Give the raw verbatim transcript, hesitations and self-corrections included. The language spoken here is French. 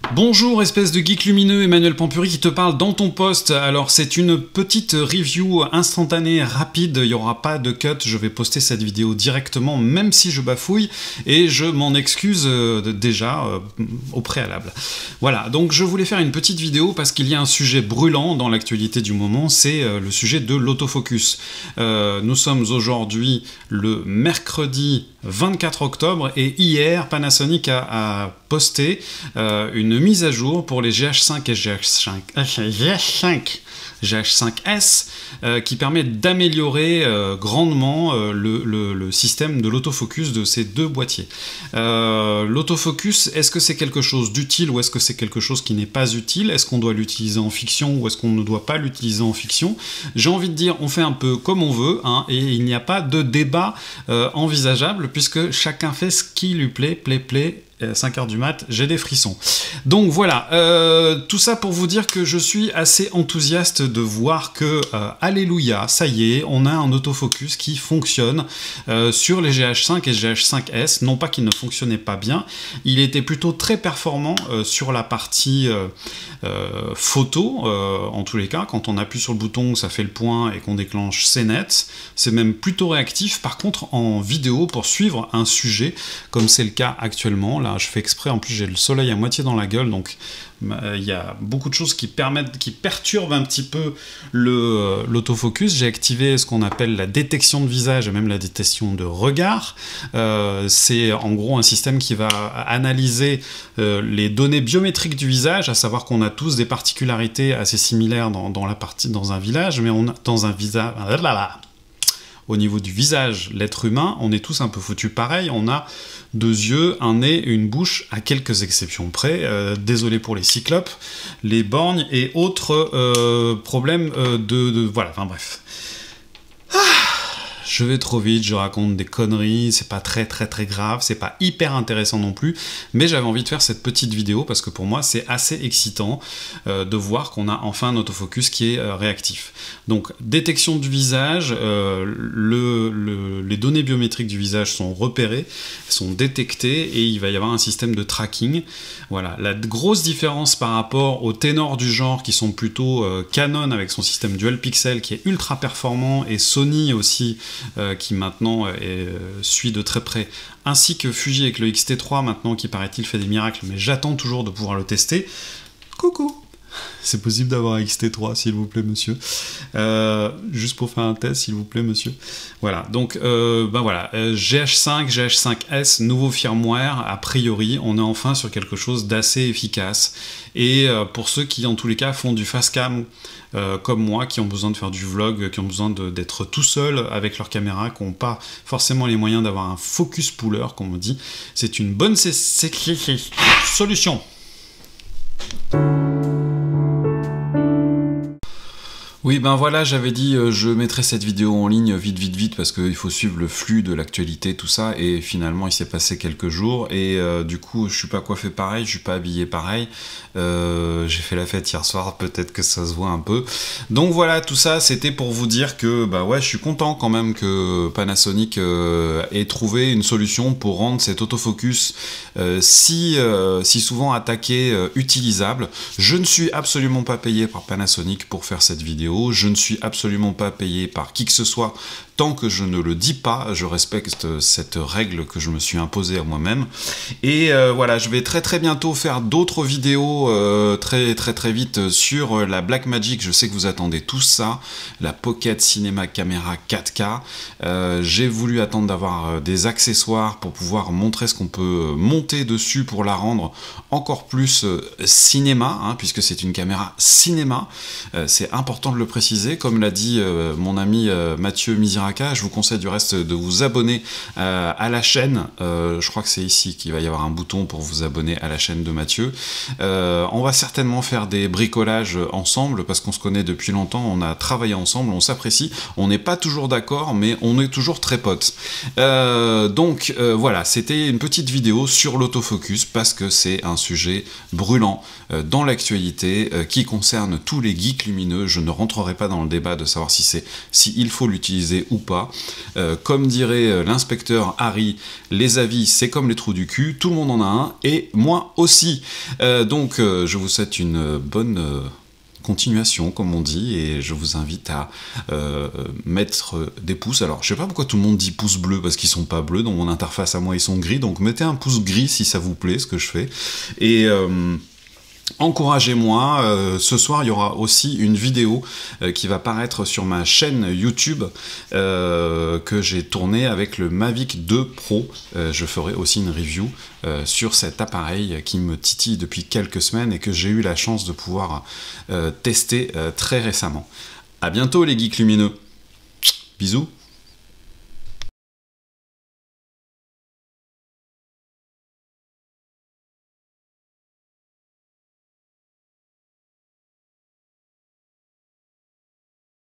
Bonjour espèce de geek lumineux, Emmanuel Pampuri qui te parle dans ton post. Alors c'est une petite review instantanée, rapide, il n'y aura pas de cut, je vais poster cette vidéo directement même si je bafouille et je m'en excuse euh, déjà euh, au préalable. Voilà, donc je voulais faire une petite vidéo parce qu'il y a un sujet brûlant dans l'actualité du moment, c'est euh, le sujet de l'autofocus. Euh, nous sommes aujourd'hui le mercredi vingt-quatre octobre et hier Panasonic a, a posté euh, une mise à jour pour les G H cinq et G H cinq, G H cinq, G H cinq S euh, qui permet d'améliorer euh, grandement euh, le, le, le système de l'autofocus de ces deux boîtiers. Euh, l'autofocus, est-ce que c'est quelque chose d'utile ou est-ce que c'est quelque chose qui n'est pas utile? Est-ce qu'on doit l'utiliser en fiction ou est-ce qu'on ne doit pas l'utiliser en fiction? J'ai envie de dire, on fait un peu comme on veut, hein, et il n'y a pas de débat euh, envisageable puisque chacun fait ce qui lui plaît, plaît, plaît. cinq heures du mat, j'ai des frissons. Donc voilà, euh, tout ça pour vous dire que je suis assez enthousiaste de voir que, euh, alléluia, ça y est, on a un autofocus qui fonctionne euh, sur les G H cinq et G H cinq S. Non pas qu'il ne fonctionnait pas bien, il était plutôt très performant euh, sur la partie euh, euh, photo, euh, en tous les cas. Quand on appuie sur le bouton, ça fait le point et qu'on déclenche, c'est net. C'est même plutôt réactif. Par contre, en vidéo, pour suivre un sujet, comme c'est le cas actuellement, là, je fais exprès, en plus j'ai le soleil à moitié dans la gueule, donc il euh, y a beaucoup de choses qui permettent, qui perturbent un petit peu le, l'autofocus. J'ai activé ce qu'on appelle la détection de visage et même la détection de regard. Euh, c'est en gros un système qui va analyser euh, les données biométriques du visage, à savoir qu'on a tous des particularités assez similaires dans, dans, la partie, dans un village, mais on a dans un visage... Au niveau du visage, l'être humain, on est tous un peu foutus pareil, on a deux yeux, un nez et une bouche, à quelques exceptions près. Euh, désolé pour les cyclopes, les borgnes et autres euh, problèmes euh, de, de... Voilà, enfin bref. Ah, je vais trop vite, je raconte des conneries, c'est pas très très très grave, c'est pas hyper intéressant non plus, mais j'avais envie de faire cette petite vidéo parce que pour moi c'est assez excitant euh, de voir qu'on a enfin un autofocus qui est euh, réactif. Donc détection du visage, euh, le, le, les données biométriques du visage sont repérées, sont détectées et il va y avoir un système de tracking. Voilà, la grosse différence par rapport aux ténors du genre qui sont plutôt euh, Canon avec son système dual pixel qui est ultra performant et Sony aussi euh, qui maintenant est, euh, suit de très près, ainsi que Fuji avec le X T trois maintenant qui paraît-il fait des miracles, mais j'attends toujours de pouvoir le tester. Coucou! C'est possible d'avoir un X T trois, s'il vous plaît, monsieur. Euh, juste pour faire un test, s'il vous plaît, monsieur. Voilà, donc, euh, ben voilà, euh, G H cinq, G H cinq S, nouveau firmware, a priori, on est enfin sur quelque chose d'assez efficace. Et euh, pour ceux qui, en tous les cas, font du fast cam, euh, comme moi, qui ont besoin de faire du vlog, qui ont besoin d'être tout seul avec leur caméra, qui n'ont pas forcément les moyens d'avoir un focus puller, comme on dit, c'est une bonne solution. Oui, ben voilà, j'avais dit euh, je mettrai cette vidéo en ligne vite, vite, vite, parce qu'il faut suivre le flux de l'actualité, tout ça, et finalement il s'est passé quelques jours, et euh, du coup je suis pas coiffé pareil, je suis pas habillé pareil, euh, j'ai fait la fête hier soir, peut-être que ça se voit un peu. Donc voilà, tout ça c'était pour vous dire que, bah ouais, je suis content quand même que Panasonic euh, ait trouvé une solution pour rendre cet autofocus euh, si, euh, si souvent attaqué, euh, utilisable. Je ne suis absolument pas payé par Panasonic pour faire cette vidéo. Je ne suis absolument pas payé par qui que ce soit tant que je ne le dis pas. Je respecte cette règle que je me suis imposée à moi-même. Et euh, voilà, je vais très très bientôt faire d'autres vidéos euh, très très très vite sur la Blackmagic. Je sais que vous attendez tous ça, la Pocket Cinema Camera quatre K. Euh, J'ai voulu attendre d'avoir des accessoires pour pouvoir montrer ce qu'on peut monter dessus pour la rendre encore plus euh, cinéma, hein, puisque c'est une caméra cinéma. Euh, c'est important de le préciser, comme l'a dit euh, mon ami euh, Mathieu Misiraka. Je vous conseille du reste de vous abonner euh, à la chaîne. Euh, je crois que c'est ici qu'il va y avoir un bouton pour vous abonner à la chaîne de Mathieu. Euh, on va certainement faire des bricolages ensemble parce qu'on se connaît depuis longtemps, on a travaillé ensemble, on s'apprécie. On n'est pas toujours d'accord, mais on est toujours très potes. Euh, donc euh, voilà, c'était une petite vidéo sur l'autofocus parce que c'est un sujet brûlant euh, dans l'actualité euh, qui concerne tous les geeks lumineux. Je ne rentrerai pas dans le débat de savoir si c'est si il faut l'utiliser ou ou pas. Euh, comme dirait l'inspecteur Harry, les avis c'est comme les trous du cul, tout le monde en a un, et moi aussi. Euh, donc euh, je vous souhaite une bonne... Euh, continuation comme on dit, et je vous invite à euh, mettre des pouces. Alors je sais pas pourquoi tout le monde dit pouce bleu, parce qu'ils sont pas bleus, dans mon interface à moi ils sont gris, donc mettez un pouce gris si ça vous plaît ce que je fais, et euh, encouragez-moi. Euh, ce soir il y aura aussi une vidéo euh, qui va paraître sur ma chaîne YouTube euh, que j'ai tournée avec le Mavic deux Pro. Euh, je ferai aussi une review euh, sur cet appareil qui me titille depuis quelques semaines et que j'ai eu la chance de pouvoir euh, tester euh, très récemment. À bientôt les geeks lumineux. Bisous.